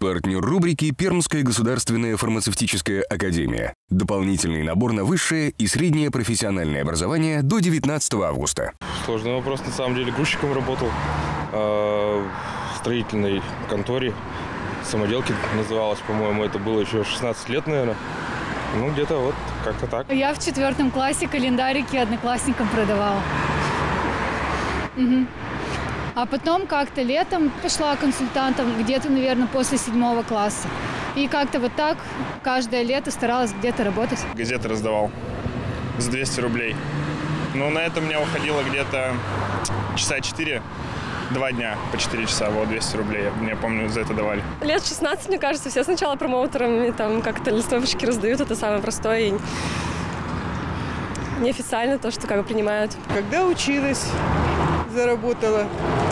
Партнер рубрики «Пермская государственная фармацевтическая академия». Дополнительный набор на высшее и среднее профессиональное образование до 19 августа. Сложный вопрос. На самом деле грузчиком работал в строительной конторе. Самоделки называлось, по-моему, это было еще 16 лет, наверное. Ну, где-то вот как-то так. Я в 4 классе календарики одноклассникам продавала. А потом как-то летом пошла консультантом, где-то, наверное, после 7 класса. И как-то вот так каждое лето старалась где-то работать. Газеты раздавал за 200 рублей. Но на это у меня уходило где-то часа 4, 2 дня по 4 часа, вот 200 рублей, я помню, за это давали. Лет 16, мне кажется, все сначала промоутерами там как-то листовочки раздают, это самое простое и неофициально то, что как бы принимают. Когда училась, заработала,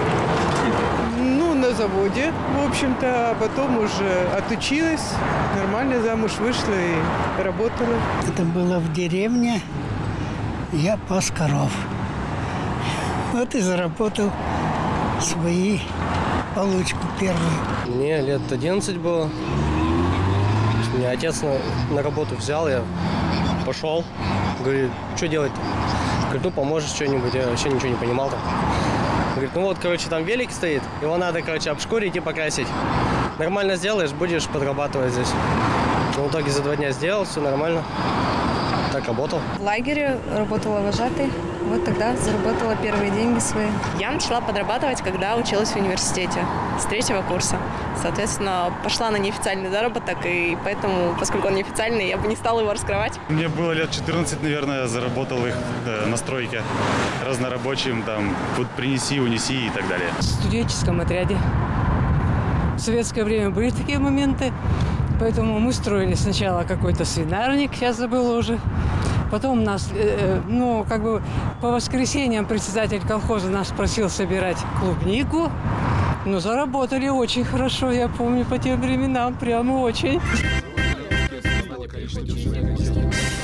на заводе, в общем-то, а потом уже отучилась, нормально замуж вышла и работала. Это было в деревне, я пас коров. Вот и заработал свои получку первую. Мне лет 11 было. Меня отец на работу взял, я пошел. Говорит, что делать-то? Говорит, ну поможешь что-нибудь, я вообще ничего не понимал-то. Говорит, ну вот, короче, там велик стоит, его надо, короче, обшкурить и покрасить. Нормально сделаешь, будешь подрабатывать здесь. Но в итоге за 2 дня сделал, все нормально. Так работал. В лагере работала вожатой. Вот тогда заработала первые деньги свои. Я начала подрабатывать, когда училась в университете, с 3 курса. Соответственно, пошла на неофициальный заработок, и поэтому, поскольку он неофициальный, я бы не стала его раскрывать. Мне было лет 14, наверное, заработал их на стройке разнорабочим, там, вот принеси, унеси и так далее. В студенческом отряде. В советское время были такие моменты, поэтому мы строили сначала какой-то свинарник, сейчас забыла уже. Потом нас, по воскресеньям председатель колхоза нас просил собирать клубнику. Но заработали очень хорошо, я помню, по тем временам, прямо очень.